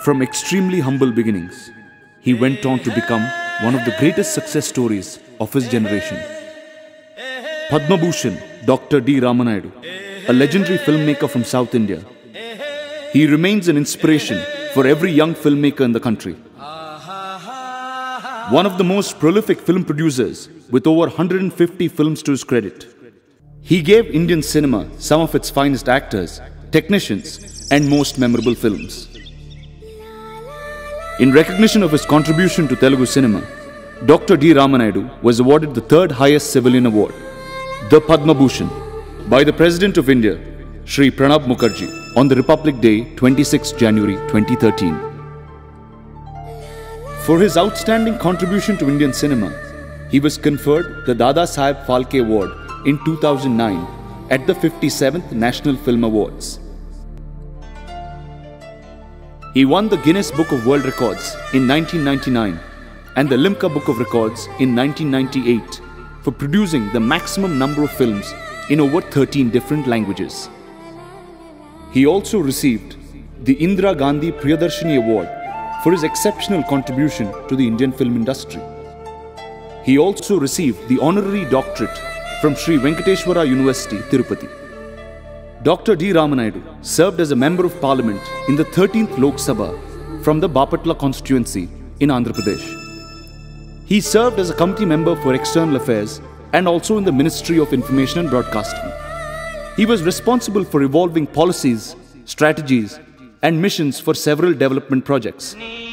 From extremely humble beginnings, he went on to become one of the greatest success stories of his generation. Padma Bhushan Dr. D. Ramanaidu, a legendary filmmaker from South India. He remains an inspiration for every young filmmaker in the country. One of the most prolific film producers with over 150 films to his credit. He gave Indian cinema some of its finest actors, technicians, and most memorable films. In recognition of his contribution to Telugu cinema, Dr. D. Ramanaidu was awarded the third highest civilian award, the Padma Bhushan, by the President of India, Shri Pranab Mukherjee, on the Republic Day, 26 January 2013. For his outstanding contribution to Indian cinema, he was conferred the Dada Saheb Phalke Award in 2009 at the 57th National Film Awards. He won the Guinness Book of World Records in 1999 and the Limca Book of Records in 1998 for producing the maximum number of films in over 13 different languages. He also received the Indira Gandhi Priyadarshini Award for his exceptional contribution to the Indian film industry. He also received the honorary doctorate from Sri Venkateshwara University, Tirupati. Dr. D. Ramanaidu served as a Member of Parliament in the 13th Lok Sabha from the Bapatla constituency in Andhra Pradesh. He served as a committee member for External Affairs and also in the Ministry of Information and Broadcasting. He was responsible for evolving policies, strategies, and missions for several development projects.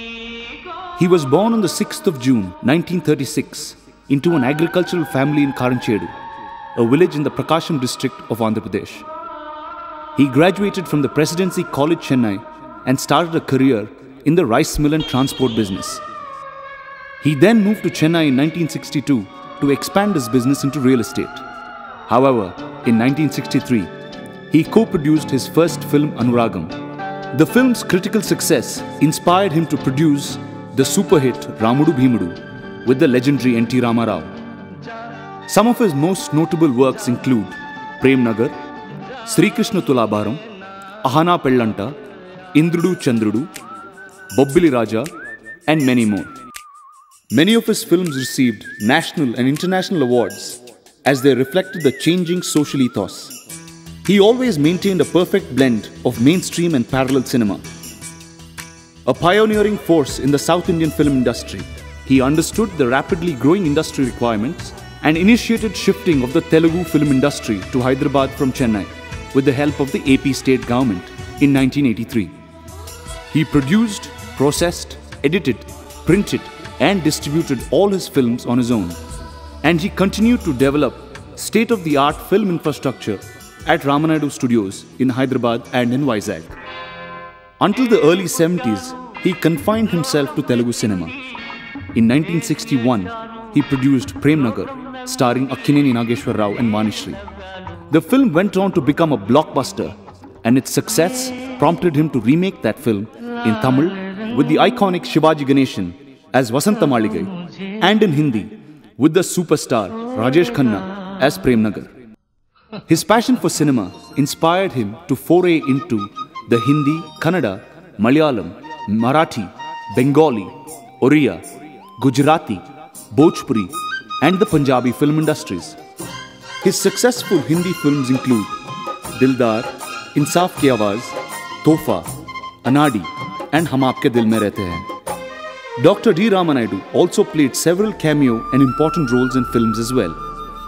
He was born on the 6th of June 1936 into an agricultural family in Karanchedu, a village in the Prakasham district of Andhra Pradesh. He graduated from the Presidency College, Chennai, and started a career in the rice mill and transport business. He then moved to Chennai in 1962 to expand his business into real estate. However, in 1963, he co-produced his first film Anuragam. The film's critical success inspired him to produce the super hit Ramudu Bhimudu with the legendary N.T. Rama Rao. Some of his most notable works include Prem Nagar, Sri Krishna Tulabaram, Ahana Pellanta, Indrudu Chandrudu, Bobbili Raja, and many more. Many of his films received national and international awards as they reflected the changing social ethos. He always maintained a perfect blend of mainstream and parallel cinema. A pioneering force in the South Indian film industry, he understood the rapidly growing industry requirements and initiated shifting of the Telugu film industry to Hyderabad from Chennai with the help of the AP state government in 1983. He produced, processed, edited, printed, and distributed all his films on his own. And he continued to develop state-of-the-art film infrastructure at Ramanaidu Studios in Hyderabad and in Vizag. Until the early 70s, he confined himself to Telugu cinema. In 1961, he produced Prem Nagar, starring Akkineni Nageshwar Rao and Vanishri. The film went on to become a blockbuster, and its success prompted him to remake that film in Tamil with the iconic Shivaji Ganeshan as Vasanta Maligai, and in Hindi with the superstar Rajesh Khanna as Prem Nagar. His passion for cinema inspired him to foray into the Hindi, Kannada, Malayalam, Marathi, Bengali, Oriya, Gujarati, Bhojpuri, and the Punjabi film industries. His successful Hindi films include Dildar, Insaf Ki Awaaz, Tohfa, Anadi, and Hum Aapke Dil Mein Rehte Hain. Dr. D. Ramanaidu also played several cameo and important roles in films as well.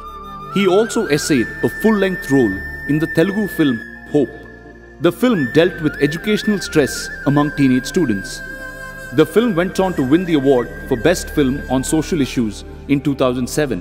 He also essayed a full-length role in the Telugu film Hope. The film dealt with educational stress among teenage students. The film went on to win the award for Best Film on Social Issues in 2007.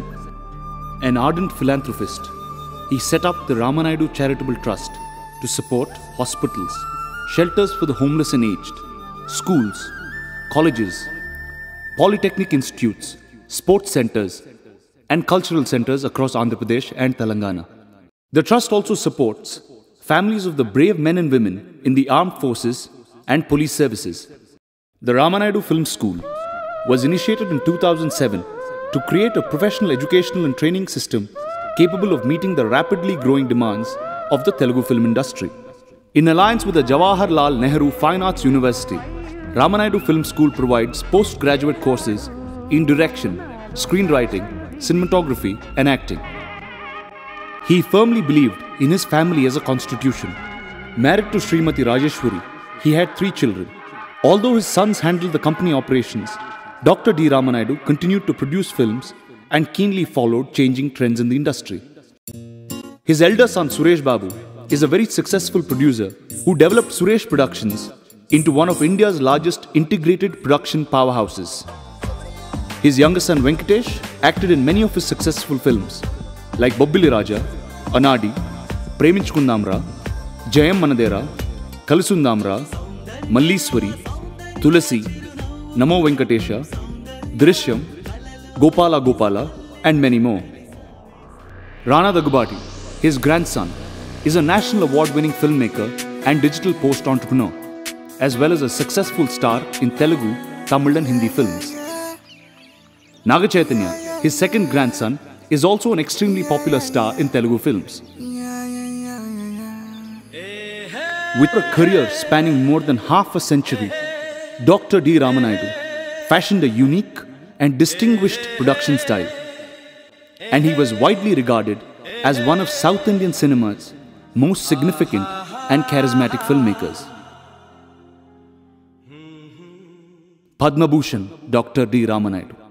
An ardent philanthropist, he set up the Ramanaidu Charitable Trust to support hospitals, shelters for the homeless and aged, schools, colleges, polytechnic institutes, sports centers, and cultural centers across Andhra Pradesh and Telangana. The trust also supports families of the brave men and women in the armed forces and police services. The Ramanaidu Film School was initiated in 2007 to create a professional educational and training system capable of meeting the rapidly growing demands of the Telugu film industry. In alliance with the Jawaharlal Nehru Fine Arts University Ramanaidu Film School provides postgraduate courses in direction, screenwriting, cinematography, and acting. He firmly believed in his family as a constitution. Married to Srimati Rajeshwari, he had 3 children. Although his sons handled the company operations, Dr. D. Ramanaidu continued to produce films and keenly followed changing trends in the industry. His elder son Suresh Babu is a very successful producer who developed Suresh Productions into one of India's largest integrated production powerhouses. His younger son Venkatesh acted in many of his successful films like Bobbili Raja, Anadi, Preminchukundamra, Jayam Manadera, Kalasundamra, Malliswari, Tulasi, Namo Venkatesha, Drishyam, Gopala Gopala, and many more. Rana Daggubati, his grandson, is a national award-winning filmmaker and digital post-entrepreneur, as well as a successful star in Telugu, Tamil and Hindi films. Naga Chaitanya, his second grandson, is also an extremely popular star in Telugu films. With a career spanning more than half a century, Dr. D. Ramanaidu fashioned a unique and distinguished production style, and he was widely regarded as one of South Indian cinema's most significant and charismatic filmmakers. Padma Bhushan Dr. D. Ramanaidu.